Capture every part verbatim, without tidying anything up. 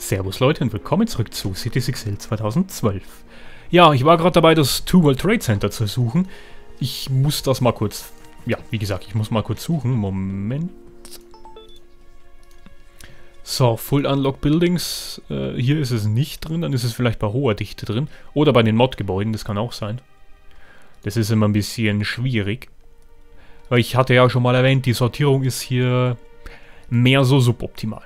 Servus Leute und willkommen zurück zu CitySixel zweitausendzwölf. Ja, ich war gerade dabei, das Two World Trade Center zu suchen. Ich muss das mal kurz... Ja, wie gesagt, ich muss mal kurz suchen. Moment. So, Full Unlock Buildings. Äh, hier ist es nicht drin, dann ist es vielleicht bei hoher Dichte drin. Oder bei den Mod-Gebäuden, das kann auch sein. Das ist immer ein bisschen schwierig. Weil ich hatte ja schon mal erwähnt, die Sortierung ist hier mehr so suboptimal.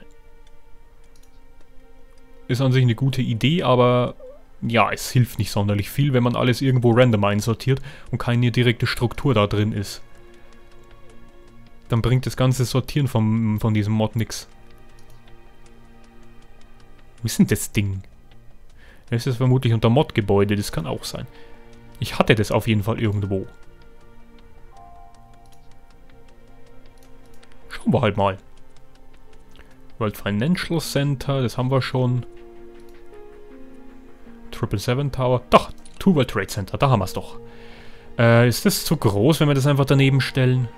Ist an sich eine gute Idee, aber ja, es hilft nicht sonderlich viel, wenn man alles irgendwo random einsortiert und keine direkte Struktur da drin ist. Dann bringt das ganze Sortieren vom, von diesem Mod nix. Wo ist denn das Ding? Es ist vermutlich unter Mod-Gebäude, das kann auch sein. Ich hatte das auf jeden Fall irgendwo. Schauen wir halt mal. World Financial Center, das haben wir schon. Triple Seven Tower. Doch, Two World Trade Center, da haben wir es doch. Äh, ist das zu groß, wenn wir das einfach daneben stellen?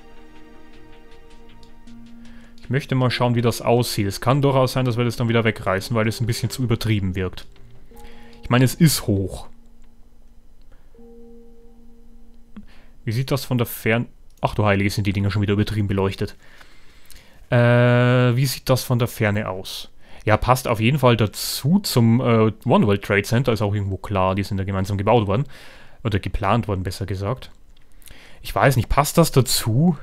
Ich möchte mal schauen, wie das aussieht. Es kann durchaus sein, dass wir das dann wieder wegreißen, weil es ein bisschen zu übertrieben wirkt. Ich meine, es ist hoch. Wie sieht das von der Fern... Ach du Heilige, sind die Dinger schon wieder übertrieben beleuchtet. Äh, wie sieht das von der Ferne aus? Ja, passt auf jeden Fall dazu zum äh, One World Trade Center. Ist auch irgendwo klar, die sind da gemeinsam gebaut worden. Oder geplant worden, besser gesagt. Ich weiß nicht, passt das dazu?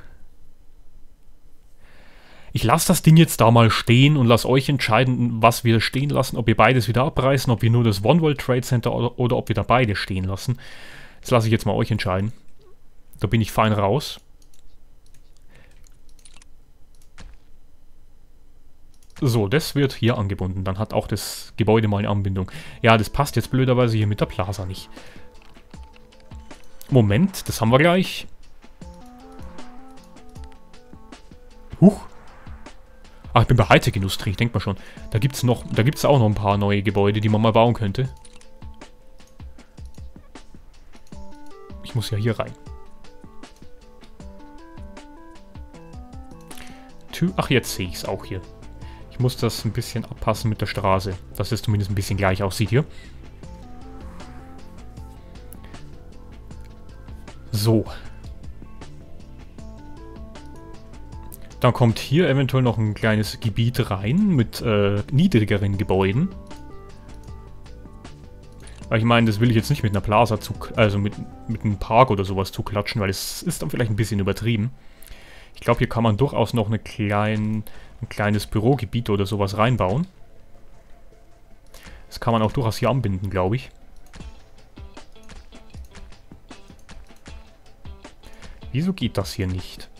Ich lasse das Ding jetzt da mal stehen und lasse euch entscheiden, was wir stehen lassen. Ob wir beides wieder abreißen, ob wir nur das One World Trade Center oder, oder ob wir da beide stehen lassen. Das lasse ich jetzt mal euch entscheiden. Da bin ich fein raus. So, das wird hier angebunden. Dann hat auch das Gebäude mal eine Anbindung. Ja, das passt jetzt blöderweise hier mit der Plaza nicht. Moment, das haben wir gleich. Huch. Ach, ich bin bei Hightech-Industrie, ich denke mal schon. Da gibt es noch, da gibt es auch noch ein paar neue Gebäude, die man mal bauen könnte. Ich muss ja hier rein. Ach, jetzt sehe ich es auch hier. Ich muss das ein bisschen abpassen mit der Straße, dass es zumindest ein bisschen gleich aussieht hier. So. Dann kommt hier eventuell noch ein kleines Gebiet rein mit äh, niedrigeren Gebäuden. Weil ich meine, das will ich jetzt nicht mit einer Plaza zu, also mit, mit einem Park oder sowas zuklatschen, weil es ist dann vielleicht ein bisschen übertrieben. Ich glaube, hier kann man durchaus noch eine klein, ein kleines Bürogebiet oder sowas reinbauen. Das kann man auch durchaus hier anbinden, glaube ich. Wieso geht das hier nicht?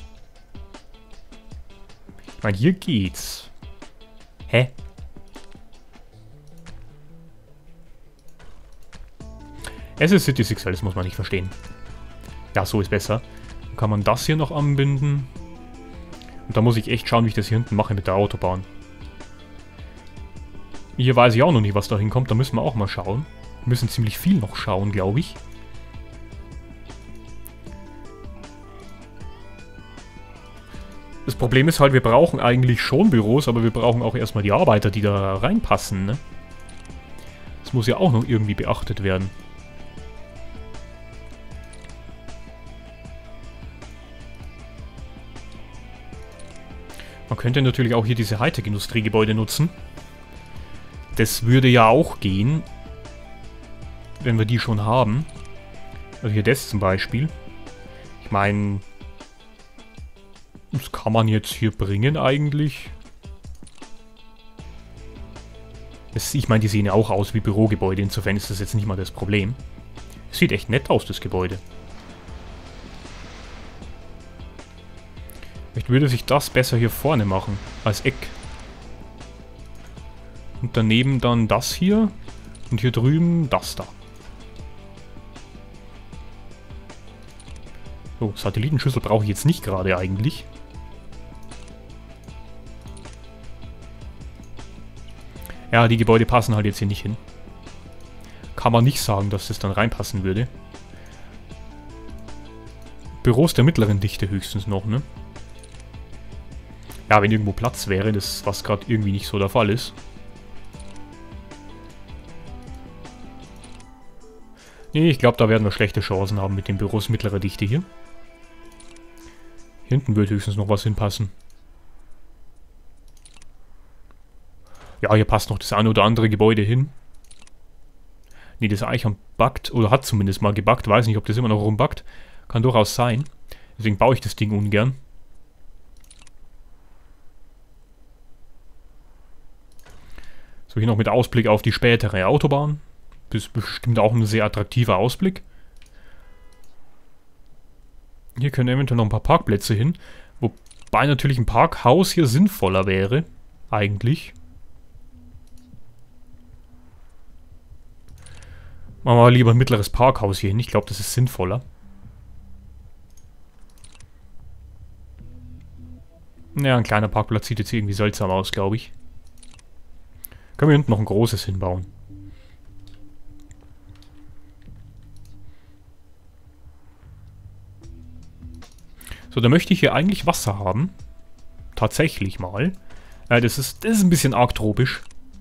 Ich meine, hier geht's. Hä? Es ist CitySixel, das muss man nicht verstehen. Ja, so ist besser. Dann kann man das hier noch anbinden. Und da muss ich echt schauen, wie ich das hier hinten mache mit der Autobahn. Hier weiß ich auch noch nicht, was da hinkommt. Da müssen wir auch mal schauen. Wir müssen ziemlich viel noch schauen, glaube ich. Das Problem ist halt, wir brauchen eigentlich schon Büros, aber wir brauchen auch erstmal die Arbeiter, die da reinpassen, ne? Das muss ja auch noch irgendwie beachtet werden. Man könnte natürlich auch hier diese Hightech-Industriegebäude nutzen. Das würde ja auch gehen, wenn wir die schon haben. Also hier das zum Beispiel. Ich meine, das kann man jetzt hier bringen eigentlich. Das, ich meine, die sehen ja auch aus wie Bürogebäude, insofern ist das jetzt nicht mal das Problem. Es sieht echt nett aus, das Gebäude. Ich würde sich das besser hier vorne machen, als Eck. Und daneben dann das hier. Und hier drüben das da. So, Satellitenschüssel brauche ich jetzt nicht gerade eigentlich. Ja, die Gebäude passen halt jetzt hier nicht hin. Kann man nicht sagen, dass das dann reinpassen würde. Büros der mittleren Dichte höchstens noch, ne? Ja, wenn irgendwo Platz wäre, das was gerade irgendwie nicht so der Fall ist. Nee, ich glaube, da werden wir schlechte Chancen haben mit den Büros mittlerer Dichte hier. Hinten wird höchstens noch was hinpassen. Ja, hier passt noch das eine oder andere Gebäude hin. Nee, das Eichhorn buggt, oder hat zumindest mal gebuggt. Weiß nicht, ob das immer noch rumbuggt. Kann durchaus sein. Deswegen baue ich das Ding ungern. So, hier noch mit Ausblick auf die spätere Autobahn. Das ist bestimmt auch ein sehr attraktiver Ausblick. Hier können eventuell noch ein paar Parkplätze hin. Wobei natürlich ein Parkhaus hier sinnvoller wäre. Eigentlich. Machen wir lieber ein mittleres Parkhaus hier hin. Ich glaube, das ist sinnvoller. Ja, ein kleiner Parkplatz sieht jetzt irgendwie seltsam aus, glaube ich. Können wir hinten noch ein großes hinbauen. So, da möchte ich hier eigentlich Wasser haben. Tatsächlich mal. Äh, das ist, das ist ein bisschen arg tropisch.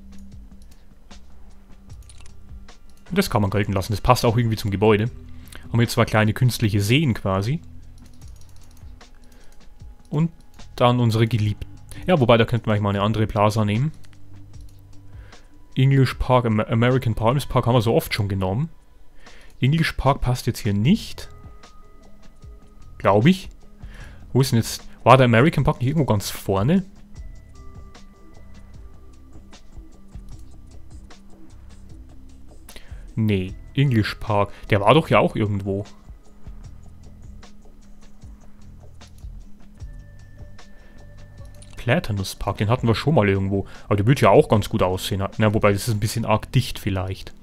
Das kann man gelten lassen. Das passt auch irgendwie zum Gebäude. Haben wir jetzt zwei kleine künstliche Seen quasi. Und dann unsere Geliebten. Ja, wobei, da könnten wir eigentlich mal eine andere Plaza nehmen. English Park, Amer American Palms Park haben wir so oft schon genommen. English Park passt jetzt hier nicht. Glaube ich. Wo ist denn jetzt... War der American Park nicht irgendwo ganz vorne? Nee, English Park. Der war doch ja auch irgendwo. Platanus Park, den hatten wir schon mal irgendwo. Aber der wird ja auch ganz gut aussehen. Na, wobei, das ist ein bisschen arg dicht vielleicht.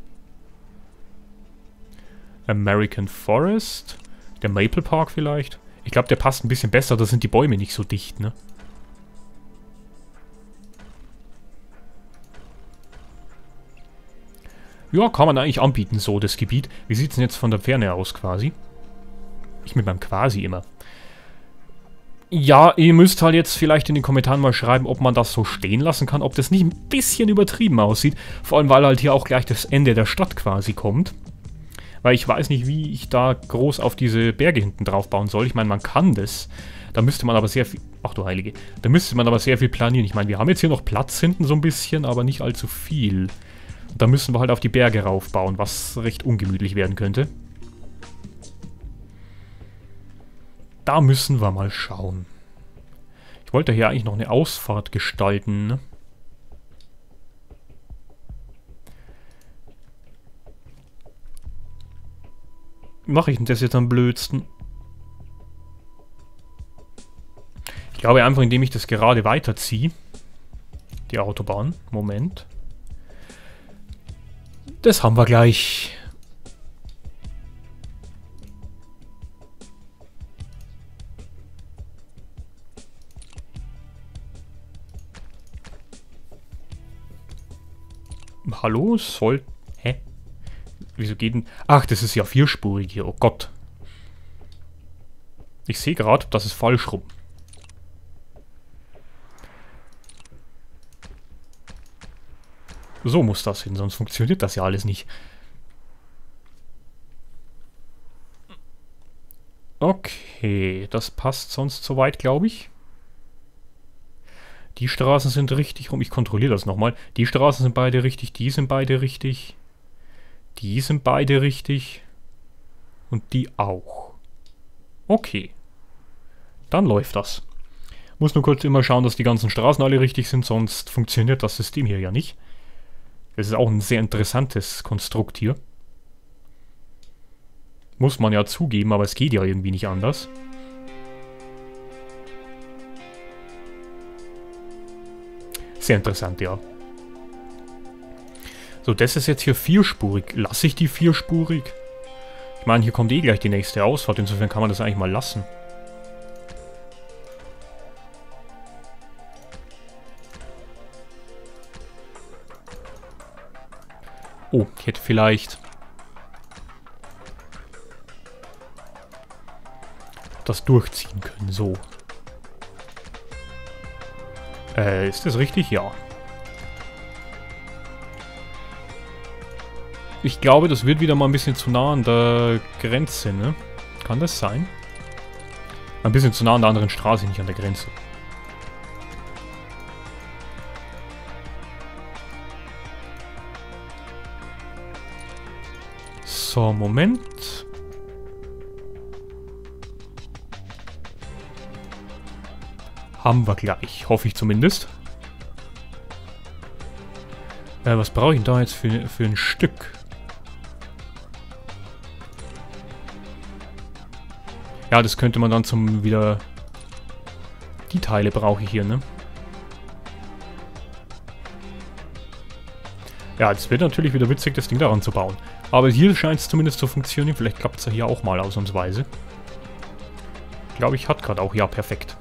American Forest. Der Maple Park vielleicht. Ich glaube, der passt ein bisschen besser. Da sind die Bäume nicht so dicht, ne? Ja, kann man eigentlich anbieten, so das Gebiet. Wie sieht es denn jetzt von der Ferne aus quasi? Ich mit meinem quasi immer. Ja, ihr müsst halt jetzt vielleicht in den Kommentaren mal schreiben, ob man das so stehen lassen kann, ob das nicht ein bisschen übertrieben aussieht. Vor allem, weil halt hier auch gleich das Ende der Stadt quasi kommt. Weil ich weiß nicht, wie ich da groß auf diese Berge hinten drauf bauen soll. Ich meine, man kann das. Da müsste man aber sehr viel... Ach du Heilige. Da müsste man aber sehr viel planieren. Ich meine, wir haben jetzt hier noch Platz hinten so ein bisschen, aber nicht allzu viel. Da müssen wir halt auf die Berge raufbauen, was recht ungemütlich werden könnte. Da müssen wir mal schauen. Ich wollte hier eigentlich noch eine Ausfahrt gestalten, ne? Wie mache ich denn das jetzt am blödsten? Ich glaube einfach, indem ich das gerade weiterziehe. Die Autobahn. Moment. Das haben wir gleich. Hallo? Soll... Hä? Wieso geht denn... Ach, das ist ja vierspurig hier. Oh Gott. Ich sehe gerade, das ist falsch rum. So muss das hin, sonst funktioniert das ja alles nicht. Okay, das passt sonst soweit, glaube ich. Die Straßen sind richtig rum. Ich kontrolliere das nochmal. Die Straßen sind beide richtig, die sind beide richtig. Die sind beide richtig. Und die auch. Okay. Dann läuft das. Muss nur kurz immer schauen, dass die ganzen Straßen alle richtig sind, sonst funktioniert das System hier ja nicht. Das ist auch ein sehr interessantes Konstrukt hier. Muss man ja zugeben, aber es geht ja irgendwie nicht anders. Sehr interessant, ja. So, das ist jetzt hier vierspurig. Lasse ich die vierspurig? Ich meine, hier kommt eh gleich die nächste Ausfahrt, insofern kann man das eigentlich mal lassen. Oh, ich hätte vielleicht das durchziehen können, so. Äh, ist das richtig? Ja. Ich glaube, das wird wieder mal ein bisschen zu nah an der Grenze, ne? Kann das sein? Ein bisschen zu nah an der anderen Straße, nicht an der Grenze. So, Moment. Haben wir gleich, hoffe ich zumindest. Äh, was brauche ich denn da jetzt für, für ein Stück? Ja, das könnte man dann zum wieder... Die Teile brauche ich hier, ne? Ja, es wird natürlich wieder witzig, das Ding daran zu bauen. Aber hier scheint es zumindest zu funktionieren. Vielleicht klappt es ja hier auch mal ausnahmsweise. Ich glaube, ich hatte gerade auch... Ja, perfekt.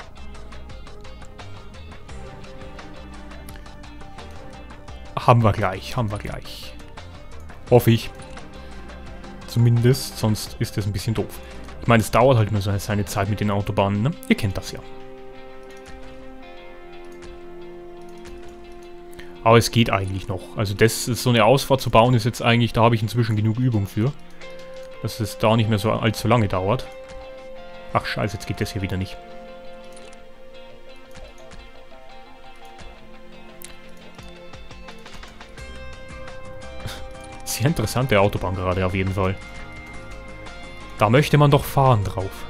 Haben wir gleich, haben wir gleich. Hoffe ich. Zumindest, sonst ist das ein bisschen doof. Ich meine, es dauert halt nur so seine Zeit mit den Autobahnen, ne? Ihr kennt das ja. Aber es geht eigentlich noch. Also das ist so eine Ausfahrt zu bauen, ist jetzt eigentlich, da habe ich inzwischen genug Übung für. Dass es da nicht mehr so allzu lange dauert. Ach scheiße, jetzt geht das hier wieder nicht. Sehr interessante Autobahn gerade auf jeden Fall. Da möchte man doch fahren drauf.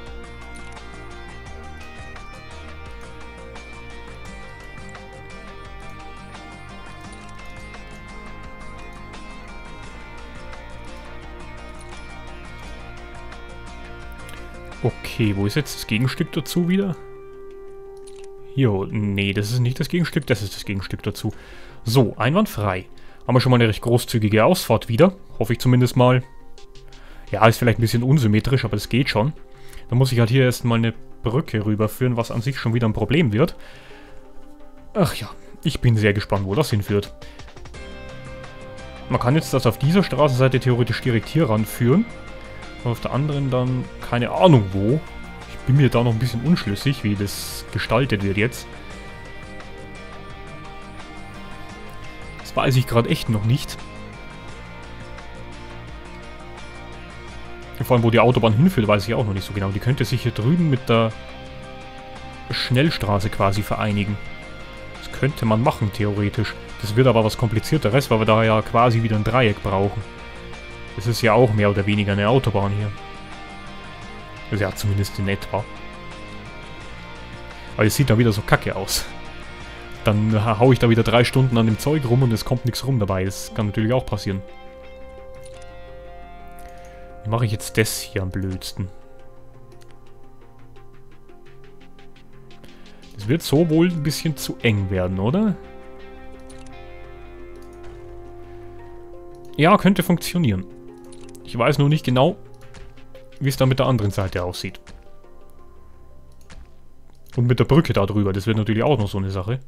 Okay, wo ist jetzt das Gegenstück dazu wieder? Jo, nee, das ist nicht das Gegenstück, das ist das Gegenstück dazu. So, einwandfrei. Haben wir schon mal eine recht großzügige Ausfahrt wieder. Hoffe ich zumindest mal. Ja, ist vielleicht ein bisschen unsymmetrisch, aber es geht schon. Dann muss ich halt hier erstmal eine Brücke rüberführen, was an sich schon wieder ein Problem wird. Ach ja, ich bin sehr gespannt, wo das hinführt. Man kann jetzt das auf dieser Straßenseite theoretisch direkt hier ranführen. Und auf der anderen dann keine Ahnung wo. Ich bin mir da noch ein bisschen unschlüssig, wie das gestaltet wird jetzt. Das weiß ich gerade echt noch nicht. Vor allem, wo die Autobahn hinführt, weiß ich auch noch nicht so genau. Die könnte sich hier drüben mit der Schnellstraße quasi vereinigen. Das könnte man machen, theoretisch. Das wird aber was Komplizierteres, weil wir da ja quasi wieder ein Dreieck brauchen. Das ist ja auch mehr oder weniger eine Autobahn hier. Also ja, zumindest in etwa. Aber es sieht da wieder so kacke aus. Dann hau ich da wieder drei Stunden an dem Zeug rum und es kommt nichts rum dabei. Das kann natürlich auch passieren. Wie mache ich jetzt das hier am blödsten? Das wird so wohl ein bisschen zu eng werden, oder? Ja, könnte funktionieren. Ich weiß nur nicht genau, wie es da mit der anderen Seite aussieht. Und mit der Brücke da drüber, das wird natürlich auch noch so eine Sache.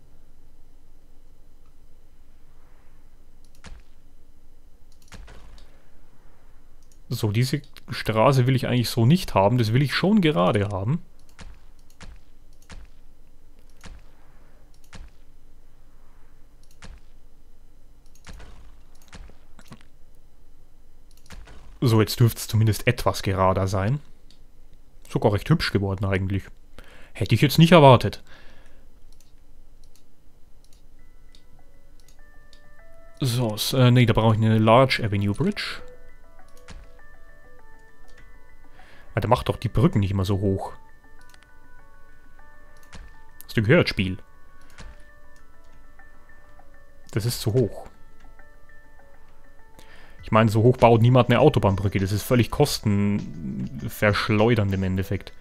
So, diese Straße will ich eigentlich so nicht haben. Das will ich schon gerade haben. So, jetzt dürfte es zumindest etwas gerader sein. Sogar recht hübsch geworden eigentlich. Hätte ich jetzt nicht erwartet. So, äh, nee, da brauche ich eine Large Avenue Bridge. Alter, mach doch die Brücken nicht immer so hoch. Hast du gehört, Spiel? Das ist zu hoch. Ich meine, so hoch baut niemand eine Autobahnbrücke. Das ist völlig kostenverschleudernd im Endeffekt.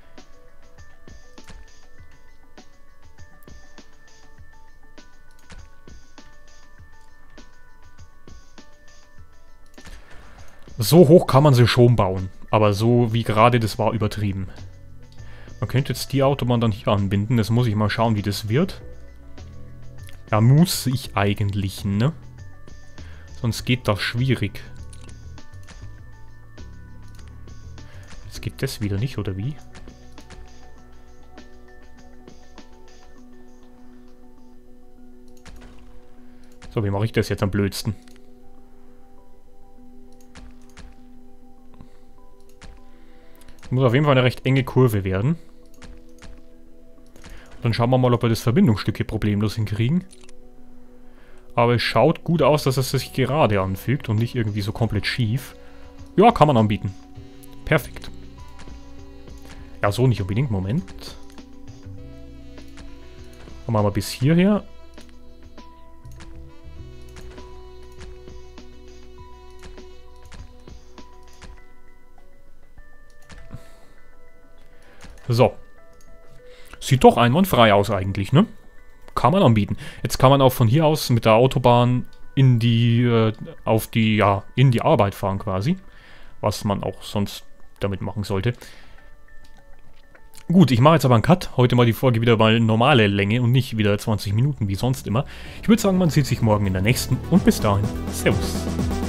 So hoch kann man sie schon bauen. Aber so wie gerade, das war übertrieben. Man könnte jetzt die Autobahn dann hier anbinden. Das muss ich mal schauen, wie das wird. Ja, muss ich eigentlich, ne? Sonst geht das schwierig. Jetzt geht das wieder nicht, oder wie? So, wie mache ich das jetzt am blödsten? Muss auf jeden Fall eine recht enge Kurve werden. Dann schauen wir mal, ob wir das Verbindungsstück hier problemlos hinkriegen. Aber es schaut gut aus, dass es sich gerade anfügt und nicht irgendwie so komplett schief. Ja, kann man anbieten. Perfekt. Ja, so nicht unbedingt. Moment. Dann machen wir bis hierher. So. Sieht doch einwandfrei aus eigentlich, ne? Kann man anbieten. Jetzt kann man auch von hier aus mit der Autobahn in die, äh, auf die, ja, in die Arbeit fahren quasi. Was man auch sonst damit machen sollte. Gut, ich mache jetzt aber einen Cut. Heute mal die Folge wieder mal normale Länge und nicht wieder zwanzig Minuten wie sonst immer. Ich würde sagen, man sieht sich morgen in der nächsten und bis dahin. Servus.